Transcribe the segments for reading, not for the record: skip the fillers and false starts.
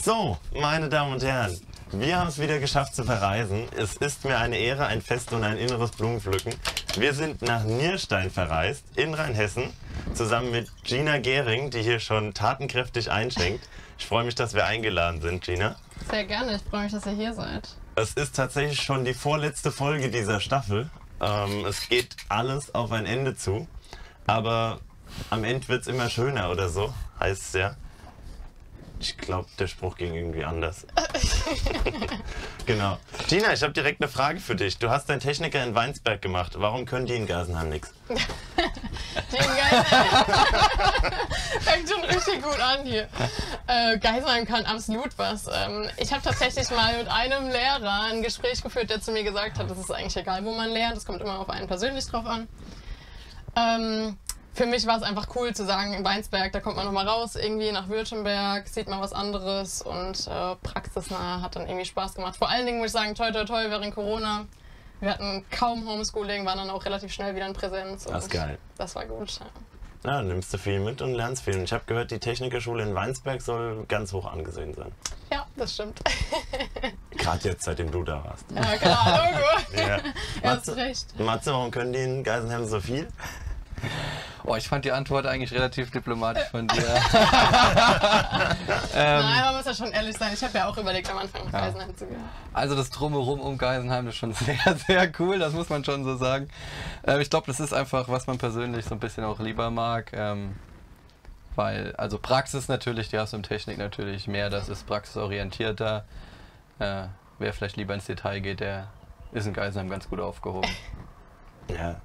So, meine Damen und Herren, wir haben es wieder geschafft zu verreisen. Es ist mir eine Ehre, ein Fest und ein inneres Blumenpflücken. Wir sind nach Nierstein verreist, in Rheinhessen, zusammen mit Gina Gehring, die hier schon tatenkräftig einschenkt. Ich freue mich, dass wir eingeladen sind, Gina. Sehr gerne, ich freue mich, dass ihr hier seid. Es ist tatsächlich schon die vorletzte Folge dieser Staffel. Es geht alles auf ein Ende zu, aber am Ende wird es immer schöner oder so, heißt es ja. Ich glaube, der Spruch ging irgendwie anders. Genau. Gina, ich habe direkt eine Frage für dich. Du hast deinen Techniker in Weinsberg gemacht. Warum können die in Geisenheim nichts? Die in Geisenheim fängt schon richtig gut an hier. Geisenheim kann absolut was. Ich habe tatsächlich mal mit einem Lehrer ein Gespräch geführt, der zu mir gesagt hat, es ist eigentlich egal, wo man lernt. Es kommt immer auf einen persönlich drauf an. Für mich war es einfach cool zu sagen, in Weinsberg, da kommt man nochmal raus, irgendwie nach Württemberg, sieht man was anderes und praxisnah, hat dann irgendwie Spaß gemacht. Vor allen Dingen muss ich sagen, toi toi toi während Corona. Wir hatten kaum Homeschooling, waren dann auch relativ schnell wieder in Präsenz. Das ist geil. Das war gut, ja. Ja, nimmst du viel mit und lernst viel. Und ich habe gehört, die Technikerschule in Weinsberg soll ganz hoch angesehen sein. Ja, das stimmt. Gerade jetzt, seitdem du da warst. Ja, klar, Logo. Ja. Hast recht. Matze, warum können die in Geisenheim so viel? Oh, ich fand die Antwort eigentlich relativ diplomatisch von dir. Nein, man muss ja schon ehrlich sein. Ich habe ja auch überlegt, am Anfang nach Geisenheim zu gehen. Also das Drumherum um Geisenheim ist schon sehr, sehr cool, das muss man schon so sagen. Ich glaube, das ist einfach, was man persönlich so ein bisschen auch lieber mag. Weil, also Praxis natürlich, die hast du im Technik natürlich mehr, das ist praxisorientierter. Wer vielleicht lieber ins Detail geht, der ist in Geisenheim ganz gut aufgehoben. Ja.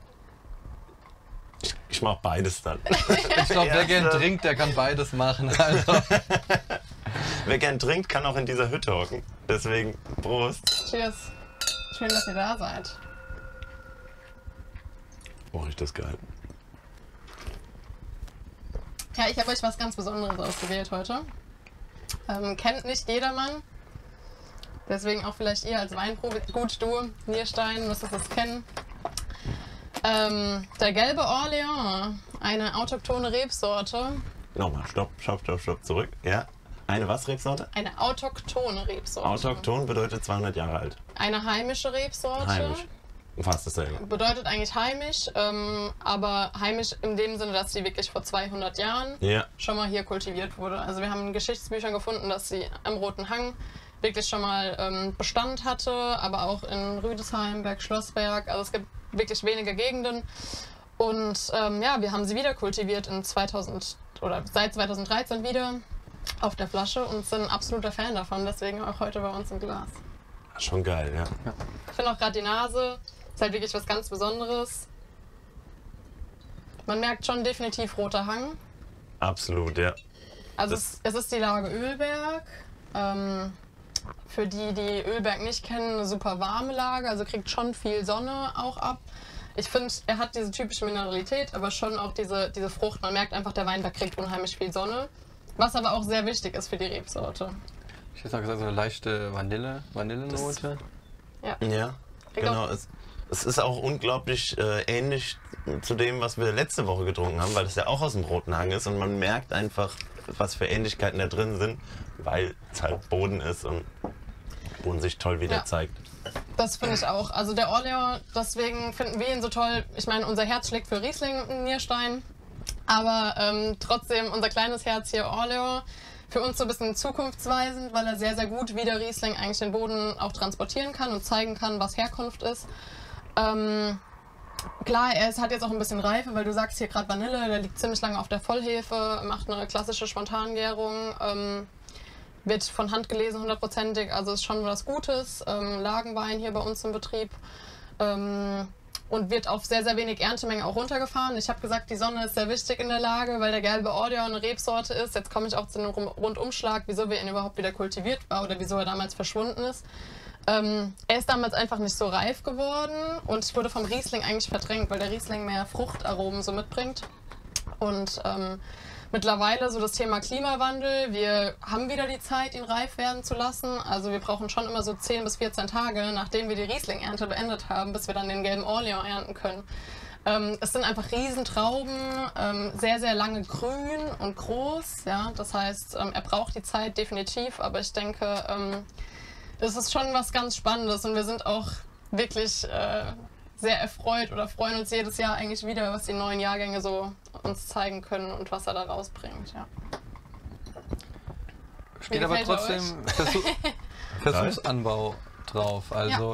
Ich mache beides dann. Ich glaube, wer gern trinkt, der kann beides machen. Also. Wer gern trinkt, kann auch in dieser Hütte hocken. Deswegen, Prost. Cheers. Schön, dass ihr da seid. Oh, riecht das geil. Ja, ich habe euch was ganz Besonderes ausgewählt heute. Kennt nicht jedermann. Deswegen auch vielleicht ihr als Weinprobe. Gut, du, Nierstein, müsstest das kennen. Der gelbe Orléans, eine autochthone Rebsorte. Nochmal, stopp, zurück. Ja. Eine was Rebsorte? Eine autochthone Rebsorte. Autochthon bedeutet 200 Jahre alt. Eine heimische Rebsorte. Heimisch. Fast dasselbe. Bedeutet eigentlich heimisch, aber heimisch in dem Sinne, dass sie wirklich vor 200 Jahren schon mal hier kultiviert wurde. Also wir haben in Geschichtsbüchern gefunden, dass sie am Roten Hang wirklich schon mal Bestand hatte, aber auch in Rüdesheim, Bergschlossberg. Also es gibt wirklich wenige Gegenden. Und ja, wir haben sie wieder kultiviert in seit 2013 wieder auf der Flasche und sind ein absoluter Fan davon, deswegen auch heute bei uns im Glas. Schon geil, ja. Ich finde auch gerade die Nase ist halt wirklich was ganz Besonderes. Man merkt schon definitiv Roter Hang. Absolut, ja. Also es ist die Lage Ölberg. Für die, die Ölberg nicht kennen, eine super warme Lage, also kriegt schon viel Sonne auch ab. Ich finde, er hat diese typische Mineralität, aber schon auch diese Frucht. Man merkt einfach, der Weinberg kriegt unheimlich viel Sonne, was aber auch sehr wichtig ist für die Rebsorte. Ich hätte auch gesagt, so eine leichte Vanillenote. Ja, genau. Es ist auch unglaublich ähnlich zu dem, was wir letzte Woche getrunken haben, weil es ja auch aus dem Roten Hang ist und man merkt einfach, was für Ähnlichkeiten da drin sind, weil es halt Boden ist und Boden sich toll wieder zeigt. Das finde ich auch. Also der Orléans, deswegen finden wir ihn so toll. Ich meine, unser Herz schlägt für Riesling in Nierstein, aber trotzdem unser kleines Herz hier Orléans für uns so ein bisschen zukunftsweisend, weil er sehr, sehr gut wie der Riesling eigentlich den Boden auch transportieren kann und zeigen kann, was Herkunft ist. Klar, hat jetzt auch ein bisschen Reife, weil du sagst hier gerade Vanille, der liegt ziemlich lange auf der Vollhefe, macht eine klassische Spontangärung, wird von Hand gelesen, 100%ig, also ist schon was Gutes. Lagenwein hier bei uns im Betrieb und wird auf sehr, sehr wenig Erntemenge auch runtergefahren. Ich habe gesagt, die Sonne ist sehr wichtig in der Lage, weil der gelbe Orléans eine Rebsorte ist. Jetzt komme ich auch zu einem Rundumschlag, wieso wir ihn überhaupt wieder kultiviert war oder wieso er damals verschwunden ist. Er ist damals einfach nicht so reif geworden und wurde vom Riesling eigentlich verdrängt, weil der Riesling mehr Fruchtaromen so mitbringt. Und mittlerweile so das Thema Klimawandel, wir haben wieder die Zeit, ihn reif werden zu lassen. Also wir brauchen schon immer so 10 bis 14 Tage, nachdem wir die Riesling-Ernte beendet haben, bis wir dann den gelben Orléans ernten können. Es sind einfach Riesentrauben, sehr, sehr lange grün und groß. Ja? Das heißt, er braucht die Zeit definitiv, aber ich denke, es ist schon was ganz Spannendes und wir sind auch wirklich sehr erfreut oder freuen uns jedes Jahr eigentlich wieder, was die neuen Jahrgänge so uns zeigen können und was er da rausbringt. Ja. Steht aber trotzdem Versuchsanbau drauf. Also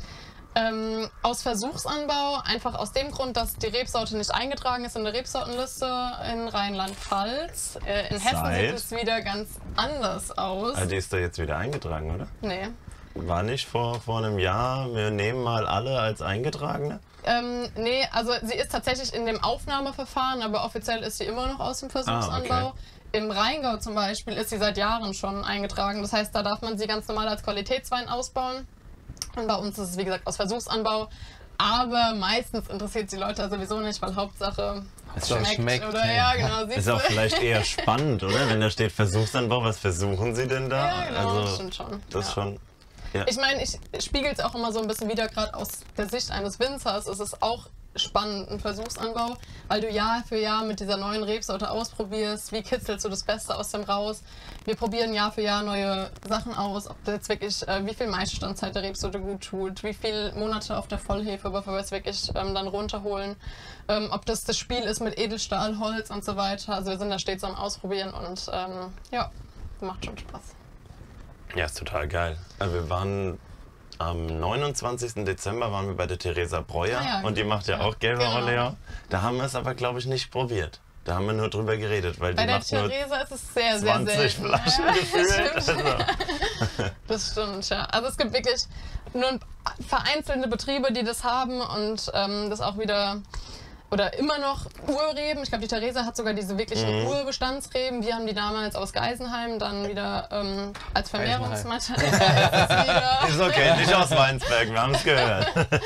aus Versuchsanbau, einfach aus dem Grund, dass die Rebsorte nicht eingetragen ist in der Rebsortenliste in Rheinland-Pfalz. In Hessen sieht es wieder ganz anders aus. Also die ist da jetzt wieder eingetragen, oder? Nee. War nicht vor einem Jahr, wir nehmen mal alle als Eingetragene? Nee, also sie ist tatsächlich in dem Aufnahmeverfahren, aber offiziell ist sie immer noch aus dem Versuchsanbau. Okay. Im Rheingau zum Beispiel ist sie seit Jahren schon eingetragen. Das heißt, da darf man sie ganz normal als Qualitätswein ausbauen. Und bei uns ist es, wie gesagt, aus Versuchsanbau. Aber meistens interessiert die Leute sowieso nicht, weil Hauptsache es schmeckt. Oder, ja, genau, ist auch vielleicht eher spannend, oder? Wenn da steht Versuchsanbau, was versuchen Sie denn da? Ja, genau, das stimmt schon. Das schon. Ja. Ich meine, ich spiegel es auch immer so ein bisschen wieder, gerade aus der Sicht eines Winzers. Es ist auch spannend, ein Versuchsanbau, weil du Jahr für Jahr mit dieser neuen Rebsorte ausprobierst, wie kitzelst du das Beste aus dem raus. Wir probieren Jahr für Jahr neue Sachen aus, ob das jetzt wirklich, wie viel Maisstandzeit der Rebsorte gut tut, wie viele Monate auf der Vollhefe, bevor wir es wirklich dann runterholen, ob das Spiel ist mit Edelstahl, Holz und so weiter. Also wir sind da stets am Ausprobieren und ja, macht schon Spaß. Ja, ist total geil. Also wir waren am 29. Dezember waren wir bei der Theresa Breuer und die macht ja auch gelbe Orleans. Da haben wir es aber, glaube ich, nicht probiert. Da haben wir nur drüber geredet, weil bei die der macht nur Theresa ist es sehr, sehr 20 selten. Flaschen gefühlt. Also. Das stimmt, ja. Also es gibt wirklich nur vereinzelte Betriebe, die das haben und das auch wieder oder immer noch Urreben. Ich glaube, die Theresa hat sogar diese wirklichen Urbestandsreben. Wir haben die damals aus Geisenheim dann wieder als Vermehrungsmaterial. Ist okay, nicht aus Weinsberg, wir haben es gehört.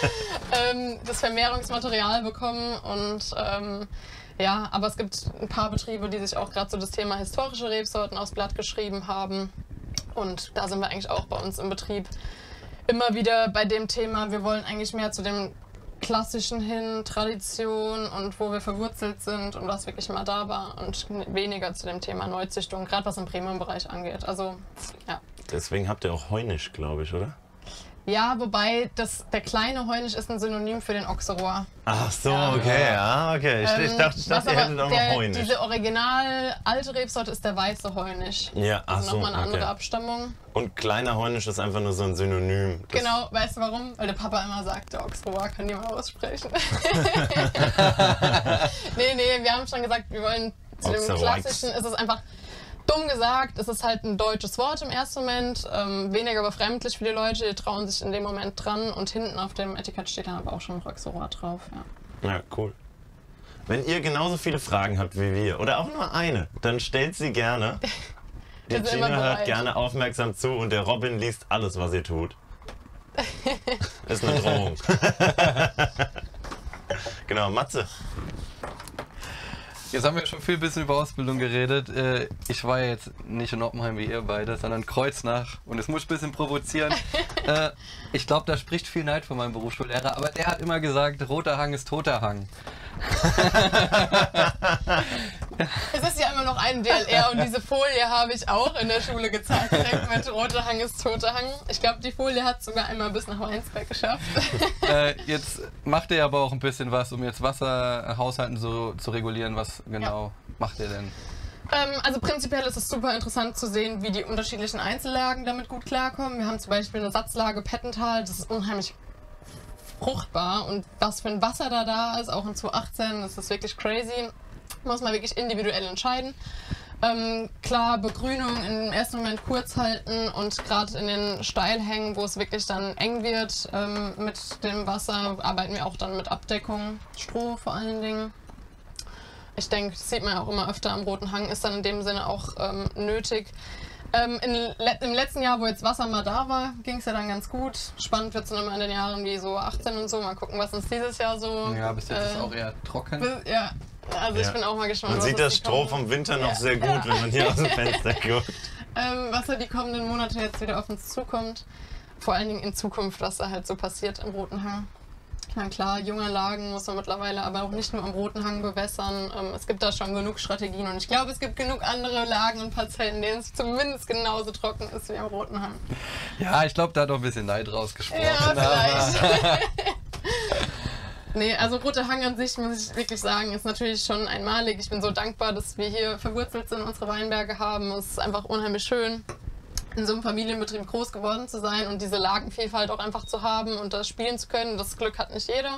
Das Vermehrungsmaterial bekommen und ja, aber es gibt ein paar Betriebe, die sich auch gerade so das Thema historische Rebsorten aufs Blatt geschrieben haben. Und da sind wir eigentlich auch bei uns im Betrieb immer wieder bei dem Thema, wir wollen eigentlich mehr zu dem klassischen hin, Tradition und wo wir verwurzelt sind und was wirklich mal da war und weniger zu dem Thema Neuzüchtung, gerade was im Premium-Bereich angeht. Also, ja. Deswegen habt ihr auch Heunisch, glaube ich, oder? Ja, wobei der kleine Heunisch ist ein Synonym für den Auxerrois. Ach so, okay, ja, okay. Ich dachte, ihr hättet auch noch Heunisch. Diese original alte Rebsorte ist der weiße Heunisch. Ja, ach also so, nochmal eine andere Abstammung. Und kleiner Heunisch ist einfach nur so ein Synonym. Genau, weißt du warum? Weil der Papa immer sagt, der Auxerrois kann die mal aussprechen. Nee, wir haben schon gesagt, wir wollen zu dem klassischen, ist es einfach dumm gesagt, es ist halt ein deutsches Wort im ersten Moment, weniger befremdlich für die Leute, die trauen sich in dem Moment dran und hinten auf dem Etikett steht dann aber auch schon Auxerrois drauf. Ja, cool. Wenn ihr genauso viele Fragen habt wie wir oder auch nur eine, dann stellt sie gerne. Die Gina hört gerne aufmerksam zu und der Robin liest alles, was ihr tut. Ist eine Drohung. Genau, Matze. Jetzt haben wir schon viel bisschen über Ausbildung geredet. Ich war ja jetzt nicht in Oppenheim wie ihr beide, sondern Kreuznach. Und es muss ein bisschen provozieren. Ich glaube, da spricht viel Neid von meinem Berufsschullehrer, aber der hat immer gesagt, roter Hang ist toter Hang. Es ist ja immer noch ein DLR und diese Folie habe ich auch in der Schule gezeigt, direkt mit roter Hang ist toter Hang. Ich glaube, die Folie hat sogar einmal bis nach Weinsberg geschafft. Jetzt macht ihr aber auch ein bisschen was, um jetzt Wasserhaushalten so zu regulieren. Was genau macht ihr denn? Also prinzipiell ist es super interessant zu sehen, wie die unterschiedlichen Einzellagen damit gut klarkommen. Wir haben zum Beispiel eine Satzlage Pettental, das ist unheimlich fruchtbar und was für ein Wasser da ist, auch in 2018, das ist wirklich crazy. Muss man wirklich individuell entscheiden. Klar, Begrünung im ersten Moment kurz halten und gerade in den Steilhängen, wo es wirklich dann eng wird mit dem Wasser, arbeiten wir auch dann mit Abdeckung, Stroh vor allen Dingen. Ich denke, das sieht man ja auch immer öfter am Roten Hang, ist dann in dem Sinne auch nötig. Im letzten Jahr, wo jetzt Wasser mal da war, ging es ja dann ganz gut. Spannend wird es dann immer in den Jahren wie so 18 und so. Mal gucken, was uns dieses Jahr so... Ja, bis jetzt ist es auch eher trocken. Ja, also ich bin auch mal gespannt. Man sieht das Stroh vom Winter noch sehr gut, wenn man hier aus dem Fenster guckt. Was da die kommenden Monate jetzt wieder auf uns zukommt. Vor allen Dingen in Zukunft, was da halt so passiert im Roten Hang. Na klar, junge Lagen muss man mittlerweile aber auch nicht nur am Roten Hang bewässern. Es gibt da schon genug Strategien und ich glaube, es gibt genug andere Lagen und Parzellen, in denen es zumindest genauso trocken ist wie am Roten Hang. Ja, ich glaube, da hat auch ein bisschen Neid rausgesprochen. Ja, vielleicht. Nee, also Roter Hang an sich, muss ich wirklich sagen, ist natürlich schon einmalig. Ich bin so dankbar, dass wir hier verwurzelt sind, unsere Weinberge haben. Es ist einfach unheimlich schön, in so einem Familienbetrieb groß geworden zu sein und diese Lagenvielfalt auch einfach zu haben und das spielen zu können. Das Glück hat nicht jeder.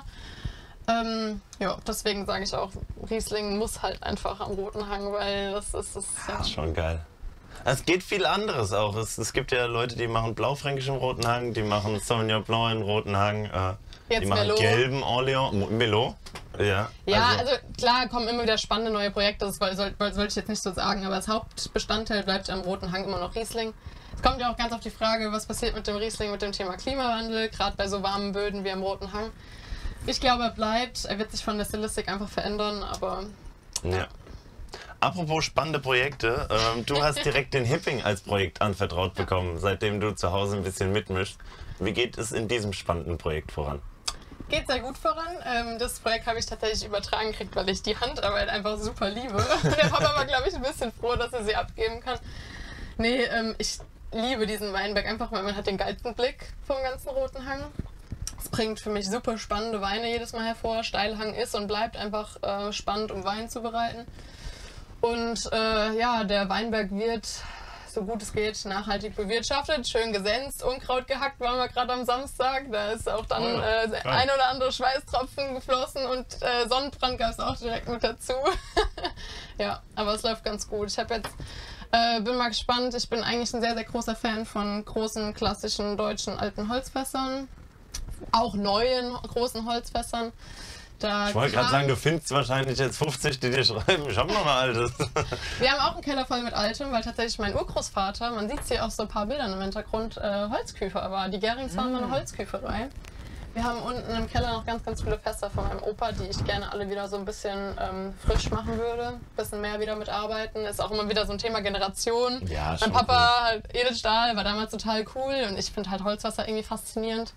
Ja, deswegen sage ich auch, Riesling muss halt einfach am Roten Hang, weil das ist ja. Das ist schon geil. Es geht viel anderes auch. Es gibt ja Leute, die machen Blaufränkisch im Roten Hang, die machen Sauvignon Blanc im Roten Hang. Jetzt die machen Merlot. gelben Orléans, Merlot. Ja, Ja, also klar kommen immer wieder spannende neue Projekte, das sollte ich jetzt nicht so sagen, aber als Hauptbestandteil bleibt am Roten Hang immer noch Riesling. Es kommt ja auch ganz auf die Frage, was passiert mit dem Riesling, mit dem Thema Klimawandel, gerade bei so warmen Böden wie am Roten Hang. Ich glaube, er bleibt, er wird sich von der Stilistik einfach verändern, aber... Ja. Apropos spannende Projekte, du hast direkt den Hipping als Projekt anvertraut bekommen, seitdem du zu Hause ein bisschen mitmischst. Wie geht es in diesem spannenden Projekt voran? Geht sehr gut voran. Das Projekt habe ich tatsächlich übertragen gekriegt, weil ich die Handarbeit einfach super liebe. Der Papa war, glaube ich, ein bisschen froh, dass er sie abgeben kann. Nee, ich liebe diesen Weinberg einfach, weil man hat den geilsten Blick vom ganzen Roten Hang. Es bringt für mich super spannende Weine jedes Mal hervor. Steilhang ist und bleibt einfach spannend, um Wein zu bereiten. Und ja, der Weinberg wird, so gut es geht, nachhaltig bewirtschaftet, schön gesenzt, Unkraut gehackt, waren wir gerade am Samstag. Da ist auch dann ein oder andere Schweißtropfen geflossen und Sonnenbrand gab es auch direkt mit dazu. Ja, aber es läuft ganz gut. Ich habe jetzt, bin mal gespannt, ich bin eigentlich ein sehr, sehr großer Fan von großen, klassischen, deutschen, alten Holzfässern. Auch neuen, großen Holzfässern. Da Ich wollte gerade sagen, du findest wahrscheinlich jetzt 50, die dir schreiben, ich habe noch ein altes. Wir haben auch einen Keller voll mit Altem, weil tatsächlich mein Urgroßvater, man sieht es hier auf so ein paar Bildern im Hintergrund, Holzküfer war. Die Gerings waren mal eine Holzküferei. Wir haben unten im Keller noch ganz, ganz viele Fässer von meinem Opa, die ich gerne alle wieder so ein bisschen frisch machen würde. Ein bisschen mehr wieder mitarbeiten. Ist auch immer wieder so ein Thema Generation. Ja, mein Papa, halt Edelstahl, war damals total cool und ich finde halt Holzwasser irgendwie faszinierend.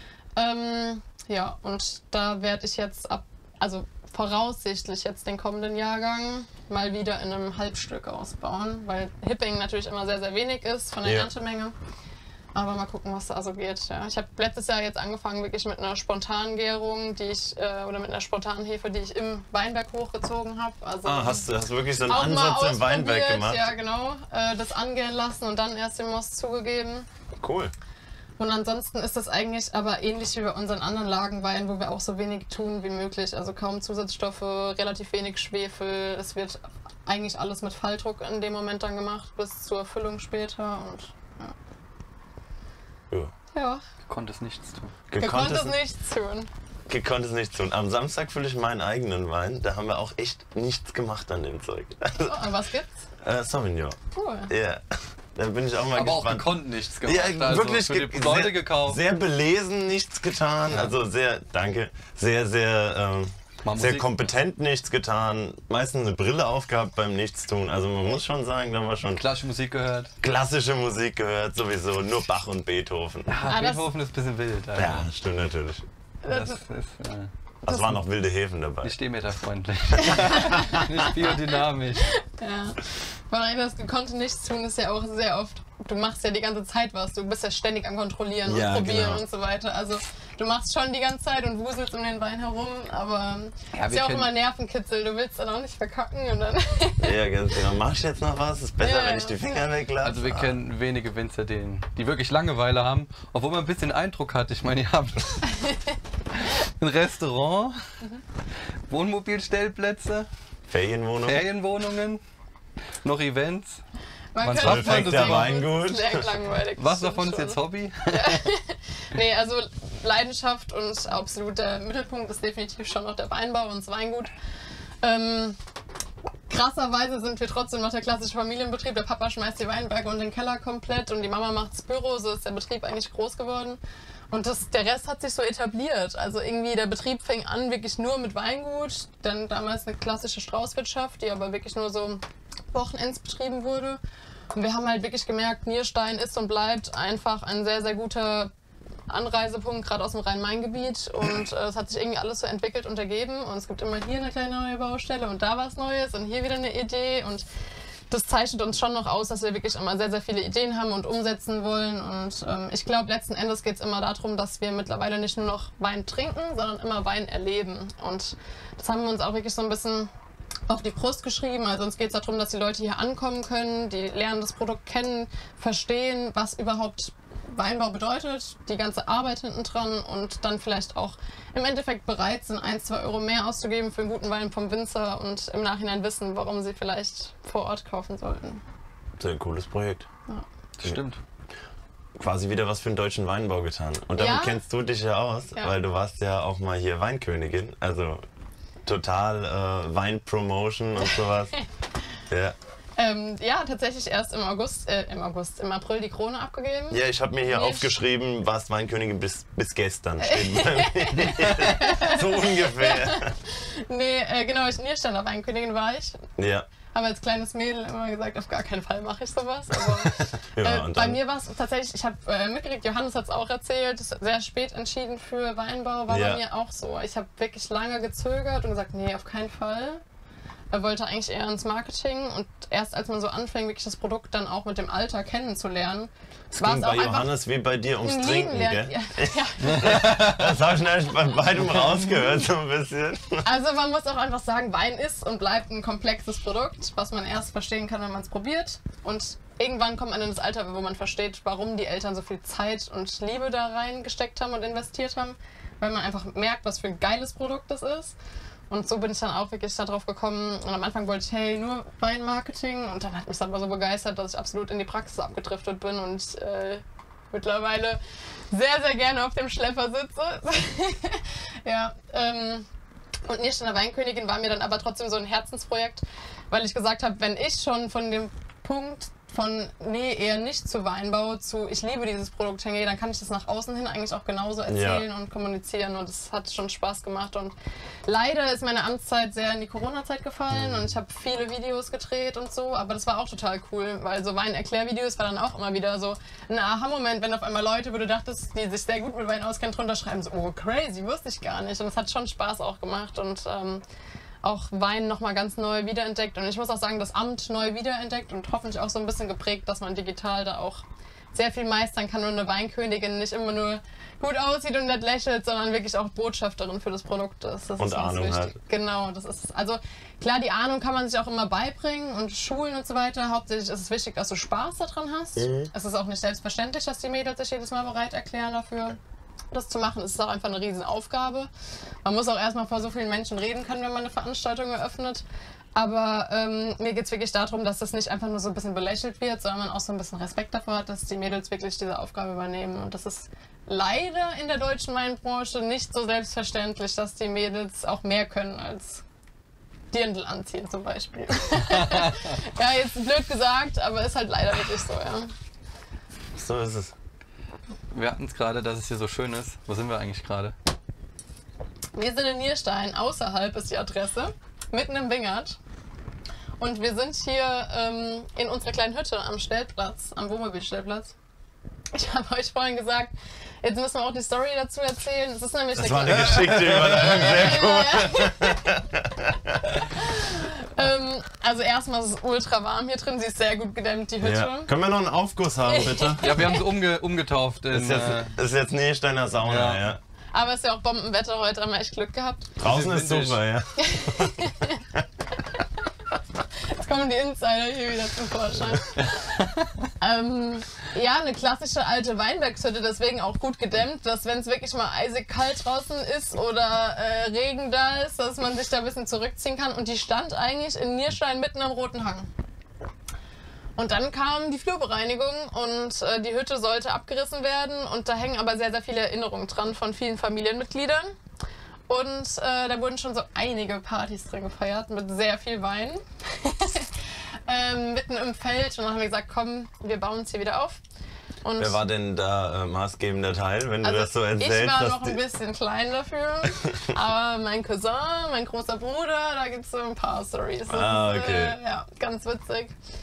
Ja, und da werde ich jetzt also voraussichtlich jetzt den kommenden Jahrgang mal wieder in einem Halbstück ausbauen, weil Hipping natürlich immer sehr, sehr wenig ist von der Erntemenge. Aber mal gucken, was da so geht. Ja. Ich habe letztes Jahr jetzt angefangen wirklich mit einer Spontangärung, oder mit einer Spontanhefe, die ich im Weinberg hochgezogen habe. Also hast du wirklich so einen Ansatz im Weinberg gemacht? Ja, genau. Das angehen lassen und dann erst den Most zugegeben. Cool. Und ansonsten ist das eigentlich aber ähnlich wie bei unseren anderen Lagenweinen, wo wir auch so wenig tun wie möglich. Also kaum Zusatzstoffe, relativ wenig Schwefel. Es wird eigentlich alles mit Falldruck in dem Moment dann gemacht, bis zur Füllung später. Und ja. Konntest nichts tun. Gekonnt nichts tun. Gekonnt nichts tun. Am Samstag fülle ich meinen eigenen Wein. Da haben wir auch echt nichts gemacht an dem Zeug. Oh, und was gibt's? Sauvignon. Cool. Ja. Da bin ich auch mal Aber gespannt. auch gekonnt nichts gemacht. Ja, also wirklich für die Leute gekauft. Sehr belesen, nichts getan. Ja. Also sehr sehr kompetent nichts getan. Meistens eine Brille aufgehabt beim Nichtstun. Also man muss schon sagen, da war schon Klassische Musik gehört. Klassische Musik gehört, sowieso. Nur Bach und Beethoven. Beethoven ist ein bisschen wild. Also. Ja, stimmt natürlich. Das ist, Es waren noch wilde Häfen dabei. nicht stehmeterfreundlich. Nicht biodynamisch. Ja. Weil das gekonnte nichts tun ist ja auch sehr oft, du machst ja die ganze Zeit was, du bist ja ständig am Kontrollieren und Probieren und so weiter. Also du machst schon die ganze Zeit und wuselst um den Wein herum, aber ist ja auch immer Nervenkitzel, du willst dann auch nicht verkacken und dann... Ja, ganz genau. Mach ich jetzt noch was? Ist besser, wenn ich die Finger weglasse. Also wir kennen wenige Winzer, die wirklich Langeweile haben, obwohl man ein bisschen Eindruck hat. Ich meine, die haben ein Restaurant, Wohnmobilstellplätze, Ferienwohnungen, noch Events. Man schafft man das immer? Weingut. Sehr langweilig. Was davon ist jetzt Hobby? Nee, also Leidenschaft und absolut der Mittelpunkt ist definitiv schon noch der Weinbau und das Weingut. Krasserweise sind wir trotzdem noch der klassische Familienbetrieb. Der Papa schmeißt die Weinberge und den Keller komplett und die Mama macht das Büro. So ist der Betrieb eigentlich groß geworden. Und der Rest hat sich so etabliert. Also irgendwie der Betrieb fing an wirklich nur mit Weingut. Dann damals eine klassische Straußwirtschaft, die aber wirklich nur so Wochenends betrieben wurde. Und wir haben halt wirklich gemerkt, Nierstein ist und bleibt einfach ein sehr, sehr guter Anreisepunkt, gerade aus dem Rhein-Main-Gebiet. Und es hat sich irgendwie alles so entwickelt und ergeben. Und es gibt immer hier eine kleine neue Baustelle und da was Neues und hier wieder eine Idee. Und das zeichnet uns schon noch aus, dass wir wirklich immer sehr, sehr viele Ideen haben und umsetzen wollen. Und ich glaube, letzten Endes geht es immer darum, dass wir mittlerweile nicht nur noch Wein trinken, sondern immer Wein erleben. Und das haben wir uns auch wirklich so ein bisschen auf die Brust geschrieben. Also uns geht es darum, dass die Leute hier ankommen können, die lernen das Produkt kennen, verstehen, was überhaupt Weinbau bedeutet, die ganze Arbeit hinten dran und dann vielleicht auch im Endeffekt bereit sind, 1, 2 Euro mehr auszugeben für einen guten Wein vom Winzer und im Nachhinein wissen, warum sie vielleicht vor Ort kaufen sollten. Sehr cooles Projekt. Ja. Das stimmt. Quasi wieder was für den deutschen Weinbau getan. Und damit Ja. kennst du dich ja aus, Ja. weil du warst ja auch mal hier Weinkönigin. Also total Weinpromotion und sowas. Ja. Ja, tatsächlich erst im April die Krone abgegeben. Ja, ich habe mir hier Nee. aufgeschrieben, warst Weinkönigin bis gestern. Steht bei mir. So ungefähr. Nee, genau, Niersteiner Weinkönigin war ich. Ja. Habe als kleines Mädel immer gesagt, auf gar keinen Fall mache ich sowas. Aber Ja, und bei dann- mir war es tatsächlich, ich habe mitgekriegt, Johannes hat es auch erzählt, sehr spät entschieden für Weinbau, war Ja. bei mir auch so. Ich habe wirklich lange gezögert und gesagt, nee, auf keinen Fall. Er wollte eigentlich eher ins Marketing und erst als man so anfängt, wirklich das Produkt dann auch mit dem Alter kennenzulernen, war Ging es bei auch einfach Johannes wie bei dir ums ein Trinken, Lieben gell? lernen. Ja. Das habe ich nämlich bei beidem rausgehört, so ein bisschen. Also man muss auch einfach sagen, Wein ist und bleibt ein komplexes Produkt, was man erst verstehen kann, wenn man es probiert. Und irgendwann kommt man in das Alter, wo man versteht, warum die Eltern so viel Zeit und Liebe da reingesteckt haben und investiert haben. Weil man einfach merkt, was für ein geiles Produkt das ist. Und so bin ich dann auch wirklich darauf gekommen. Und am Anfang wollte ich, hey, nur Weinmarketing. Und dann hat mich das aber so begeistert, dass ich absolut in die Praxis abgedriftet bin und mittlerweile sehr, sehr gerne auf dem Schlepper sitze. Ja, und Niersteiner Weinkönigin war mir dann aber trotzdem so ein Herzensprojekt, weil ich gesagt habe, wenn ich schon von dem Punkt von nee, eher nicht zu Weinbau zu ich liebe dieses Produkt hingehe, dann kann ich das nach außen hin eigentlich auch genauso erzählen und kommunizieren und es hat schon Spaß gemacht und leider ist meine Amtszeit sehr in die Corona-Zeit gefallen und ich habe viele Videos gedreht und so, aber das war auch total cool, weil so Weinerklärvideos war dann auch immer wieder so ein Aha-Moment, wenn auf einmal Leute, wo du dachtest, die sich sehr gut mit Wein auskennen, drunter schreiben so, oh crazy, wusste ich gar nicht und es hat schon Spaß auch gemacht und auch Wein nochmal ganz neu wiederentdeckt. Und ich muss auch sagen, das Amt neu wiederentdeckt und hoffentlich auch so ein bisschen geprägt, dass man digital da auch sehr viel meistern kann und eine Weinkönigin nicht immer nur gut aussieht und nett lächelt, sondern wirklich auch Botschafterin für das Produkt ist. Das Und ist ganz Ahnung wichtig. hat. Genau, das ist es. Also klar, die Ahnung kann man sich auch immer beibringen und schulen und so weiter. Hauptsächlich ist es wichtig, dass du Spaß daran hast. Es ist auch nicht selbstverständlich, dass die Mädels sich jedes Mal bereit erklären dafür. Das zu machen, ist auch einfach eine Riesenaufgabe. Man muss auch erstmal vor so vielen Menschen reden können, wenn man eine Veranstaltung eröffnet. Aber mir geht es wirklich darum, dass das nicht einfach nur so ein bisschen belächelt wird, sondern man auch so ein bisschen Respekt davor hat, dass die Mädels wirklich diese Aufgabe übernehmen. Und das ist leider in der deutschen Weinbranche nicht so selbstverständlich, dass die Mädels auch mehr können als Dirndl anziehen zum Beispiel. Ja, jetzt blöd gesagt, aber ist halt leider wirklich so, ja. So ist es. Wir hatten es gerade, dass es hier so schön ist. Wo sind wir eigentlich gerade? Wir sind in Nierstein, außerhalb ist die Adresse, mitten im Wingert. Und wir sind hier in unserer kleinen Hütte am Stellplatz, am Wohnmobilstellplatz. Ich habe euch vorhin gesagt, jetzt müssen wir auch die Story dazu erzählen. Es ist nämlich Das war eine geschickte Überleitung, sehr cool. Also erstmal ist es ultra warm hier drin, sie ist sehr gut gedämmt, die Hütte. Ja. Können wir noch einen Aufguss haben, bitte? Ja, wir haben es umgetauft in. Ist jetzt Niersteiner Sauna, ja. Aber es ist ja auch Bombenwetter heute, haben wir echt Glück gehabt. Draußen ist vintage. super, ja. Jetzt kommen die Insider hier wieder zum Vorschein. Ja, eine klassische alte Weinbergshütte, deswegen auch gut gedämmt, dass wenn es wirklich mal eisig kalt draußen ist oder Regen da ist, dass man sich da ein bisschen zurückziehen kann. Und die stand eigentlich in Nierstein mitten am Roten Hang. Und dann kam die Flurbereinigung und die Hütte sollte abgerissen werden und da hängen aber sehr, sehr viele Erinnerungen dran von vielen Familienmitgliedern. Und da wurden schon so einige Partys drin gefeiert mit sehr viel Wein. Mitten im Feld und dann haben wir gesagt, komm, wir bauen es hier wieder auf. Und Wer war denn da maßgebender Teil, wenn du das so erzählst? ich war dass noch ein bisschen klein dafür, aber mein Cousin, mein großer Bruder, da gibt es so ein paar Stories. Das Ah, ist, okay. ja, ganz witzig.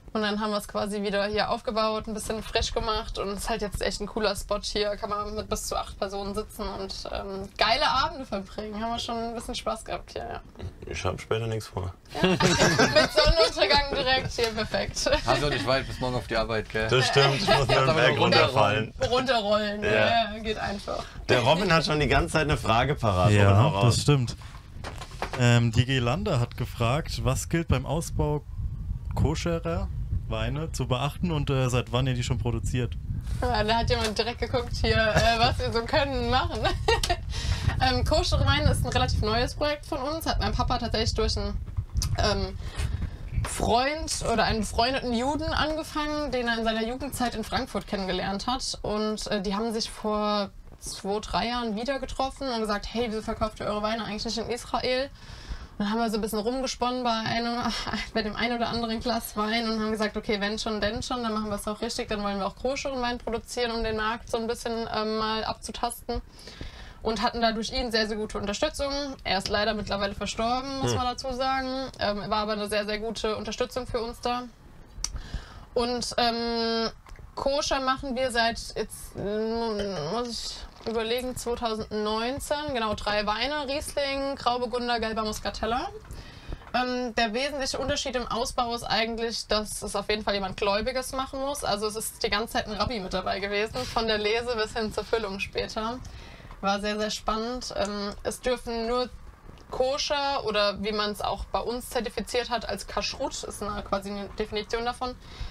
Und dann haben wir es quasi wieder hier aufgebaut, ein bisschen frisch gemacht und es ist halt jetzt echt ein cooler Spot hier. Kann man mit bis zu 8 Personen sitzen und geile Abende verbringen. Haben wir schon ein bisschen Spaß gehabt hier, ja. Ich habe später nichts vor. Ja. Mit Sonnenuntergang direkt hier, perfekt. Hast du nicht weit bis morgen auf die Arbeit, gell? Das stimmt, ich muss nur den Berg runterfallen. Runterrollen, Ja. ja, geht einfach. Der Robin hat schon die ganze Zeit eine Frage parat. Robin, hau Ja, raus. das stimmt. Die Gelanda hat gefragt, was gilt beim Ausbau koscherer Weine zu beachten und seit wann ihr die schon produziert? Ja, da hat jemand direkt geguckt hier, was wir so können und machen. Koschere Weine ist ein relativ neues Projekt von uns. Hat mein Papa tatsächlich durch einen Freund oder einen befreundeten Juden angefangen, den er in seiner Jugendzeit in Frankfurt kennengelernt hat. Und die haben sich vor 2-3 Jahren wieder getroffen und gesagt, hey, wieso verkauft ihr eure Weine eigentlich nicht in Israel? Und dann haben wir so ein bisschen rumgesponnen bei dem einen oder anderen Glas Wein und haben gesagt, okay, wenn schon, denn schon, dann machen wir es auch richtig, dann wollen wir auch koscheren Wein produzieren, um den Markt so ein bisschen mal abzutasten. Und hatten da durch ihn sehr, sehr gute Unterstützung. Er ist leider mittlerweile verstorben, muss man dazu sagen. War aber eine sehr, sehr gute Unterstützung für uns da. Und Koscher machen wir seit, jetzt muss ich überlegen, 2019, genau 3 Weine, Riesling, Grauburgunder, Gelber Muscatella. Der wesentliche Unterschied im Ausbau ist eigentlich, dass es auf jeden Fall jemand Gläubiges machen muss. Also es ist die ganze Zeit ein Rabbi mit dabei gewesen, von der Lese bis hin zur Füllung später. War sehr, sehr spannend. Es dürfen nur Koscher oder wie man es auch bei uns zertifiziert hat als Kashrut, ist quasi eine Definition davon,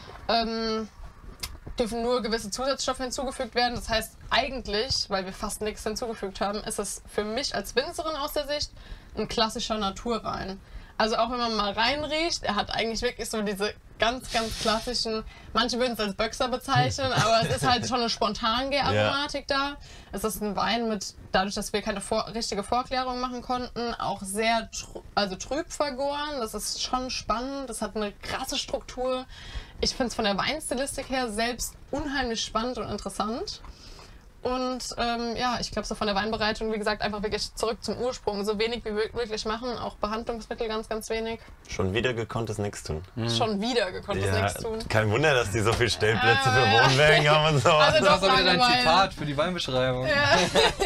dürfen nur gewisse Zusatzstoffe hinzugefügt werden. Das heißt eigentlich, weil wir fast nichts hinzugefügt haben, ist es für mich als Winzerin aus der Sicht ein klassischer Naturwein. Also auch wenn man mal reinriecht, er hat eigentlich wirklich so diese ganz, ganz klassischen, manche würden es als Böxer bezeichnen, aber es ist halt schon eine Spontangäraromatik da. Es ist ein Wein mit, dadurch, dass wir keine richtige Vorklärung machen konnten, auch sehr trüb vergoren. Das ist schon spannend, das hat eine krasse Struktur. Ich finde es von der Weinstilistik her selbst unheimlich spannend und interessant. Und ja, ich glaube so von der Weinbereitung, wie gesagt, einfach wirklich zurück zum Ursprung. So wenig wie wirklich machen, auch Behandlungsmittel ganz, ganz wenig. Schon wieder gekonntes Nichts tun. Schon wieder gekonntes nichts tun. Kein Wunder, dass die so viele Stellplätze für Wohnwägen haben und so. Also Das ist doch aber wieder dein Langeweile. Zitat für die Weinbeschreibung. Ja.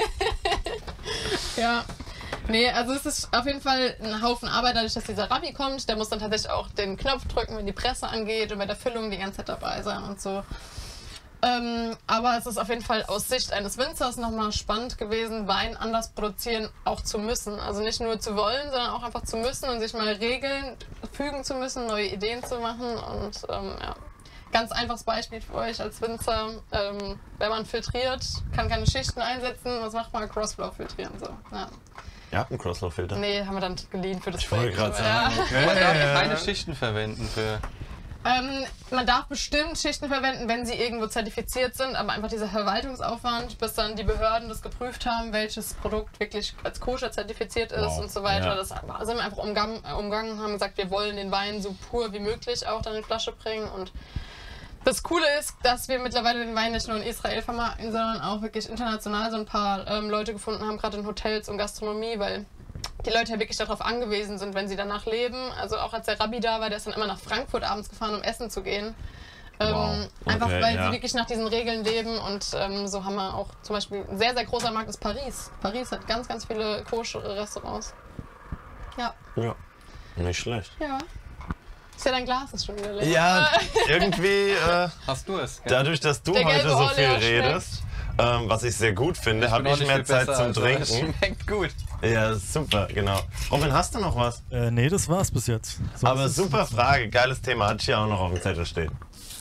Ja. Nee, also es ist auf jeden Fall ein Haufen Arbeit, dadurch, dass dieser Rabbi kommt. Der muss dann tatsächlich auch den Knopf drücken, wenn die Presse angeht und bei der Füllung die ganze Zeit dabei sein und so. Aber es ist auf jeden Fall aus Sicht eines Winzers nochmal spannend gewesen, Wein anders produzieren auch zu müssen. Also nicht nur zu wollen, sondern auch einfach zu müssen und sich mal Regeln fügen zu müssen, neue Ideen zu machen. Und ja, ganz einfaches Beispiel für euch als Winzer. Wenn man filtriert, kann keine Schichten einsetzen. Was macht man? Crossflow filtrieren. So. Ja. Ihr habt einen Crossflow-Filter? Nee, haben wir dann geliehen für das Ich wollte Projekt. gerade sagen. Ja. Man darf keine Schichten verwenden für. Man darf bestimmt Schichten verwenden, wenn sie irgendwo zertifiziert sind, aber einfach dieser Verwaltungsaufwand, bis dann die Behörden das geprüft haben, welches Produkt wirklich als koscher zertifiziert ist und so weiter. Ja. Das sind wir einfach umgangen und haben gesagt, wir wollen den Wein so pur wie möglich auch dann in die Flasche bringen. Und das Coole ist, dass wir mittlerweile den Wein nicht nur in Israel vermarkten, sondern auch wirklich international so ein paar Leute gefunden haben, gerade in Hotels und Gastronomie, weil die Leute ja wirklich darauf angewiesen sind, wenn sie danach leben. Also auch als der Rabbi da war, der ist dann immer nach Frankfurt abends gefahren, um essen zu gehen. Wow. Einfach Okay, weil ja. sie wirklich nach diesen Regeln leben und so haben wir auch zum Beispiel, ein sehr, sehr großer Markt ist Paris. Paris hat ganz, ganz viele koschere Restaurants. Ja. Ja, nicht schlecht. Ja. Ist ja dein Glas ist schon wieder leer. Ja, irgendwie, Hast du es? Gell? dadurch, dass du Der heute gelbe so viel Orleans schmeckt. redest, was ich sehr gut finde, Ich habe bin auch ich nicht mehr viel Zeit besser, zum also es Trinken. schmeckt gut. Ja, super, genau. Robin, hast du noch was? Nee, das war's bis jetzt. Sonst Aber ist- super Frage, geiles Thema, hatte ich ja auch noch auf dem Zettel stehen.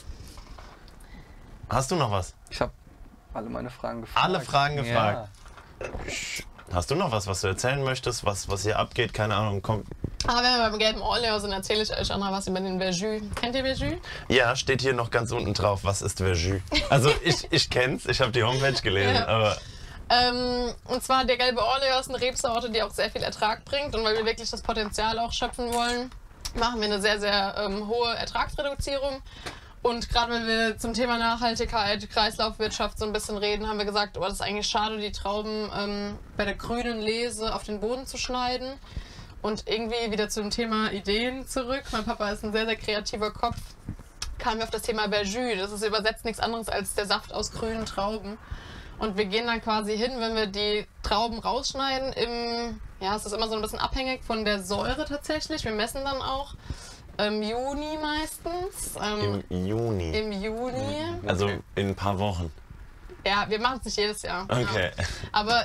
Hast du noch was? Ich habe alle meine Fragen gefragt. Alle Fragen gefragt. Ja. Hast du noch was du erzählen möchtest, was hier abgeht? Keine Ahnung, komm. Aber wenn wir beim gelben Orleans sind, erzähle ich euch auch noch was über den Verjus. Kennt ihr Verjus? Ja, steht hier noch ganz unten drauf, was ist Verjus? Also ich kenn's, ich habe die Homepage gelesen, Ja. aber Und zwar der gelbe Orleans ist eine Rebsorte, die auch sehr viel Ertrag bringt. Und weil wir wirklich das Potenzial auch schöpfen wollen, machen wir eine sehr, sehr hohe Ertragsreduzierung. Und gerade wenn wir zum Thema Nachhaltigkeit, Kreislaufwirtschaft so ein bisschen reden, haben wir gesagt, oh, das ist eigentlich schade, die Trauben bei der grünen Lese auf den Boden zu schneiden. Und irgendwie wieder zum Thema Ideen zurück. Mein Papa ist ein sehr, sehr kreativer Kopf. kamen wir auf das Thema Verjus. Das ist übersetzt nichts anderes als der Saft aus grünen Trauben. Und wir gehen dann quasi hin, wenn wir die Trauben rausschneiden, es ist immer so ein bisschen abhängig von der Säure tatsächlich. Wir messen dann auch im Juni meistens. Im Juni? Im Juni. Also in ein paar Wochen? Ja, wir machen es nicht jedes Jahr. Okay. Ja. Aber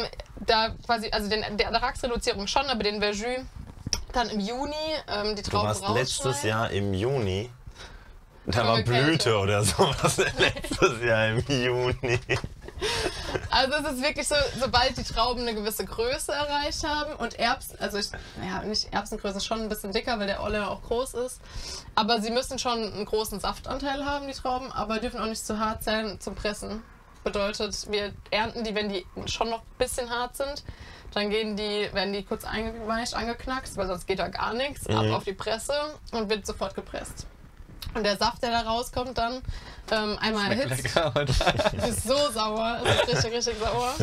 der Ertragsreduzierung schon, aber den Verjus dann im Juni die Trauben rausschneiden. Du warst letztes Jahr im Juni? Da war Blüte oder sowas letztes Jahr im Juni. Also es ist wirklich so, sobald die Trauben eine gewisse Größe erreicht haben und nicht Erbsengröße, schon ein bisschen dicker, weil der Olle auch groß ist. Aber sie müssen schon einen großen Saftanteil haben, die Trauben, aber dürfen auch nicht zu hart sein zum Pressen. Bedeutet, wir ernten die, wenn die schon noch ein bisschen hart sind. Dann werden die kurz eingeweicht, angeknackst, weil sonst geht da gar nichts. Ab auf die Presse und wird sofort gepresst. Und der Saft, der da rauskommt, dann einmal erhitzt. Lecker, ist so sauer, es ist richtig sauer.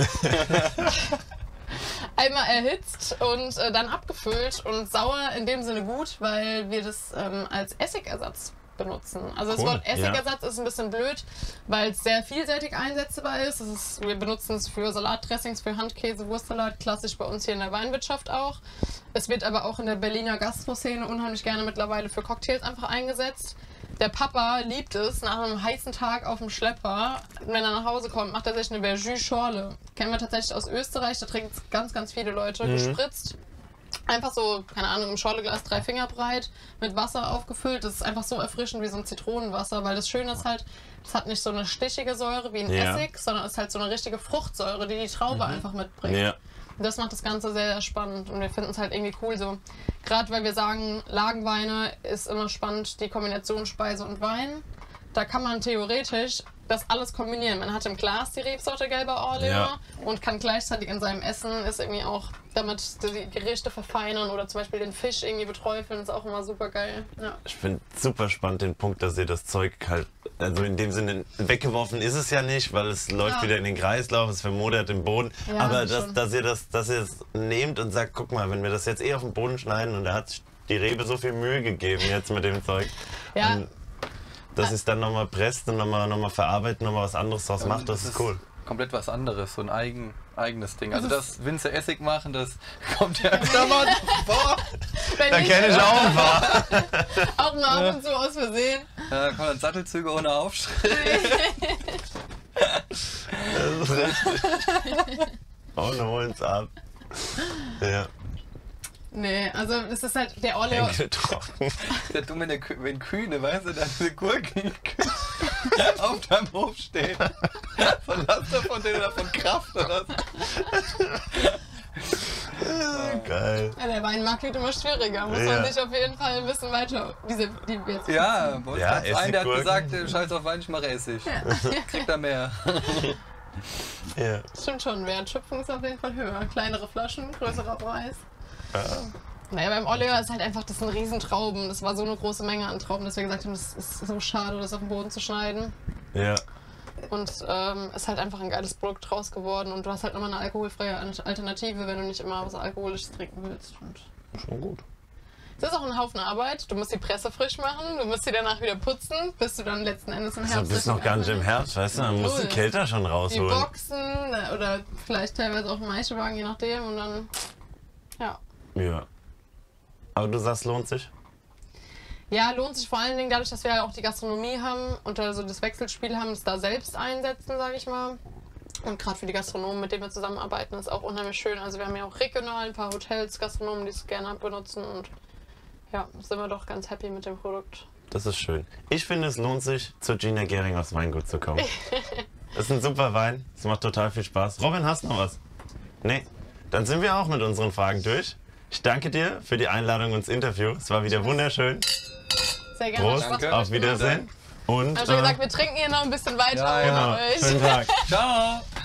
Einmal erhitzt und dann abgefüllt und sauer in dem Sinne gut, weil wir das als Essigersatz benutzen. Also das Wort Essigersatz ist ein bisschen blöd, weil es sehr vielseitig einsetzbar ist. Wir benutzen es für Salatdressings, für Handkäse, Wurstsalat, klassisch bei uns hier in der Weinwirtschaft auch. Es wird aber auch in der Berliner Gastroszene unheimlich gerne mittlerweile für Cocktails einfach eingesetzt. Der Papa liebt es, nach einem heißen Tag auf dem Schlepper, wenn er nach Hause kommt, macht er sich eine Verjus-Schorle. Kennen wir tatsächlich aus Österreich, da trinken es ganz, ganz viele Leute, gespritzt. Einfach so, keine Ahnung, im Schorleglas 3 Finger breit, mit Wasser aufgefüllt. Das ist einfach so erfrischend wie so ein Zitronenwasser, weil das Schöne ist halt, es hat nicht so eine stichige Säure wie ein Essig, sondern es ist halt so eine richtige Fruchtsäure, die die Traube einfach mitbringt. Ja. Und das macht das Ganze sehr, sehr spannend und wir finden es halt irgendwie cool so. Gerade weil wir sagen, Lagenweine ist immer spannend, die Kombination Speise und Wein. Da kann man theoretisch das alles kombinieren. Man hat im Glas die Rebsorte Gelber Orleans und kann gleichzeitig in seinem Essen ist irgendwie auch damit die Gerichte verfeinern oder zum Beispiel den Fisch irgendwie beträufeln, ist auch immer super geil. Ja. Ich finde super spannend den Punkt, dass ihr das Zeug halt, also in dem Sinne weggeworfen ist es ja nicht, weil es läuft wieder in den Kreislauf, es vermodert im Boden. Ja, aber dass ihr es nehmt und sagt, guck mal, wenn wir das jetzt auf den Boden schneiden und da hat die Rebe so viel Mühe gegeben jetzt mit dem Zeug. Ja. Dass es dann nochmal presst und nochmal verarbeitet, nochmal was anderes draus macht, das ist cool. Komplett was anderes, so ein eigenes Ding. Also das Winzer Essig machen, das kommt ja öfter mal vor. Da kenne ich auch ein paar. Auch mal ab und zu aus Versehen. Ja, kommen dann Sattelzüge ohne Aufschrift. Das ist richtig. Und holen's ab. Ja. Nee, also es ist halt der Orleans. Der dumme, wenn Kühne, weißt du, dann diese Gurken auf deinem Hof stehen. Von Laster von denen oder von Kraft oder so. Geil. Ja, der Weinmarkt wird immer schwieriger. Muss man sich auf jeden Fall ein bisschen weiter. Ja, bei uns gab's einen, der hat gesagt, scheiß auf Wein, ich mache Essig. Kriegt er mehr. Ja. Stimmt schon, Wertschöpfung ist auf jeden Fall höher. Kleinere Flaschen, größerer Preis. Ja. Naja, beim Orleans ist halt einfach, das sind Riesentrauben. Das war so eine große Menge an Trauben, dass wir gesagt haben, das ist so schade, das auf den Boden zu schneiden. Ja. Und ist halt einfach ein geiles Produkt draus geworden. Und du hast halt immer eine alkoholfreie Alternative, wenn du nicht immer was Alkoholisches trinken willst. Und schon gut. Es ist auch ein Haufen Arbeit. Du musst die Presse frisch machen, du musst sie danach wieder putzen, bis du dann letzten Endes im Herbst... Du bist noch gar nicht im Herbst, weißt du? Dann musst du die Kälte schon rausholen. Die Boxen oder vielleicht teilweise auch ein Maischewagen, je nachdem. Und dann, ja. Ja. Aber du sagst, lohnt sich? Ja, lohnt sich vor allen Dingen dadurch, dass wir ja auch die Gastronomie haben und also das Wechselspiel haben, das da selbst einsetzen, sage ich mal. Und gerade für die Gastronomen, mit denen wir zusammenarbeiten, ist auch unheimlich schön. Also wir haben ja auch regional ein paar Hotels, Gastronomen, die es gerne benutzen und ja, sind wir doch ganz happy mit dem Produkt. Das ist schön. Ich finde, es lohnt sich, zu Gina Gehring aufs Weingut zu kommen. Das ist ein super Wein, es macht total viel Spaß. Robin, hast du noch was? Nee? Dann sind wir auch mit unseren Fragen durch. Ich danke dir für die Einladung ins Interview. Es war wieder wunderschön. Sehr gerne. Prost, Danke. auf Wiedersehen. Und, ich habe schon gesagt, wir trinken hier noch ein bisschen weiter. Ja, genau. euch. Schönen Tag. Ciao!